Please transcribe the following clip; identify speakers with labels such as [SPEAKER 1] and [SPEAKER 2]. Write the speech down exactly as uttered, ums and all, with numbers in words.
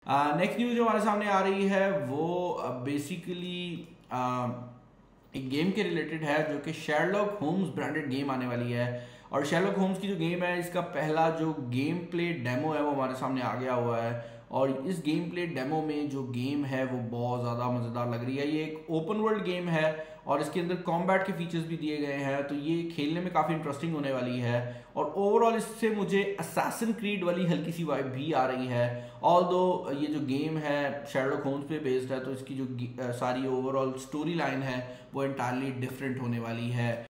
[SPEAKER 1] Next news जो हमारे सामने आ रही है वो बेसिकली एक गेम के रिलेटेड है जो कि शेरलॉक होम्स ब्रांडेड गेम आने वाली है। और शेरलॉक होम्स की जो गेम है इसका पहला जो गेम प्ले डेमो है वो हमारे सामने आ गया हुआ है। और इस गेम प्ले डेमो में जो गेम है वो बहुत ज़्यादा मज़ेदार लग रही है। ये एक ओपन वर्ल्ड गेम है और इसके अंदर कॉम्बैट के फीचर्स भी दिए गए हैं, तो ये खेलने में काफ़ी इंटरेस्टिंग होने वाली है। और ओवरऑल इससे मुझे असैसिन क्रीड वाली हल्की सी वाइब भी आ रही है। ऑल दो ये जो गेम है शेरलॉक होम्स पे बेस्ड है, तो इसकी जो सारी ओवरऑल स्टोरी लाइन है वो एंटायरली डिफरेंट होने वाली है।